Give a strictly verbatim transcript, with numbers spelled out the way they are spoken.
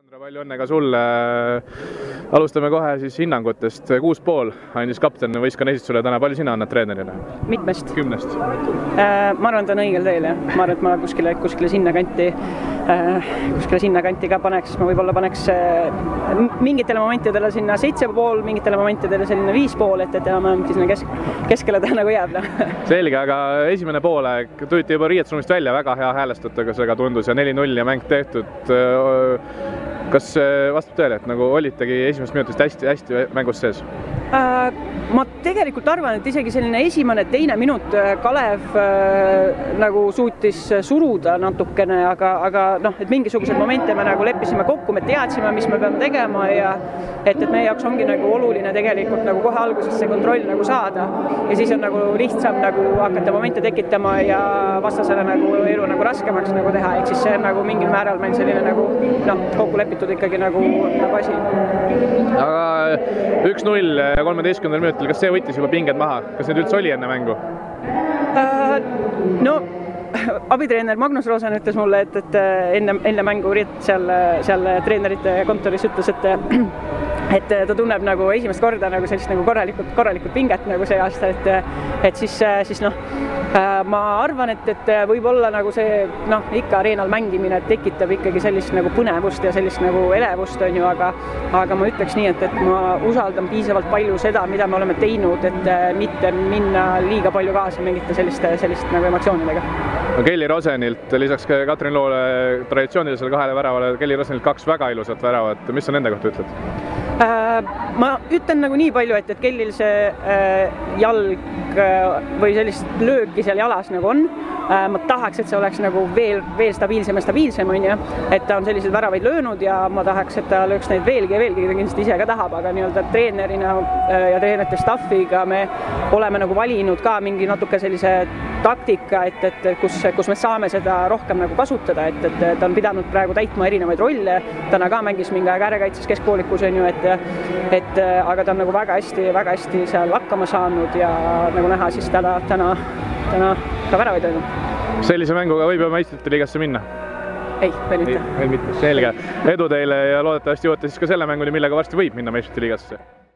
Andra, palju õnne ka sulle. Alustame kohe siis hinnangutest. Kuus pool andis kapten võistkonna esitlusele täna. Palju sina annad treenerile? Mitmest. Kümnest. Äh, ma arvan, ta on õigel teel. Ma arvan, et ma kuskile, kuskile sinna kanti, äh, kuskile sinna kanti ka paneks. Ma võib-olla paneks äh, mingitele momentidele sinna seitse pool, mingitele momentidele selline viis pool, et, et enam sinna kesk, keskele ta nagu jääb. Selge, aga esimene poolaeg tulite juba riietusruumist välja, väga hea häälestatusega see tundus ja neli null ja mäng tehtud. Kas vastab tõele, et nagu olitegi esimesest minutist hästi, hästi mängus sees? Äh, ma tegelikult arvan, et isegi selline esimene, teine minut Kalev äh, nagu suutis suruda natukene, aga, aga noh, et mingisugused momente me nagu leppisime kokku, me teadsime, mis me peame tegema ja et, et meie jaoks ongi nagu oluline tegelikult nagu kohe alguses see kontroll nagu saada ja siis on nagu lihtsam nagu hakata momente tekitama ja vastasele nagu elu nagu raskemaks nagu teha, ehk siis see on nagu mingil määral meil selline nagu noh, kokku lepitud ikkagi nagu, nagu asi. Aga üks null kolmeteistkümnendal minutil, kas see võttis juba pinged maha? Kas need üldse oli enne mängu? Uh, no abitreener Magnus Rosen ütles mulle, et, et enne, enne mängu seal, seal treenerite kontoris ütles, et et ta tunneb nagu esimest korda nagu sellist nagu korralikult, korralikult pinget nagu see aasta, et, et siis, siis noh, ma arvan, et, et võib-olla nagu see noh, ikka areenal mängimine tekitab ikkagi sellist nagu põnevust ja sellist nagu elevust on ju, aga, aga ma ütleks nii, et, et ma usaldan piisavalt palju seda, mida me oleme teinud, et mitte minna liiga palju kaasa mingite selliste, sellist nagu emotsioonidega. Kelly Rosenilt, lisaks Katrin Loole traditsioonilisele kahele väravale, Kelly Rosenilt kaks väga ilusat väravat, mis sa nende kohta ütled? Ma ütlen nagu nii palju, et, et Kellil see jalg või sellist lööki seal jalas nagu on. Ma tahaks, et see oleks nagu veel, veel stabiilsem ja stabiilsem, on ju, et ta on selliseid väravaid löönud ja ma tahaks, et ta lööks neid veelgi ja veelgi, ta kindlasti ise ka tahab, aga nii-öelda treenerina ja treenerite staffiga me oleme nagu valinud ka mingi natuke sellise taktika, et, et kus, kus me saame seda rohkem nagu kasutada, et, et ta on pidanud praegu täitma erinevaid rolle, täna ka mängis mingi aeg äärekaitses keskpoolikus, on ju, et, et aga ta on nagu väga hästi, väga hästi seal hakkama saanud ja nagu näha, siis täna, täna, täna ka väravaid olnud. Sellise mänguga võib ju meistrite liigasse minna? Ei, veel mitte. Veel mitte, selge. Edu teile ja loodetavasti jõuate siis ka selle mänguni, millega varsti võib minna meistrite liigasse.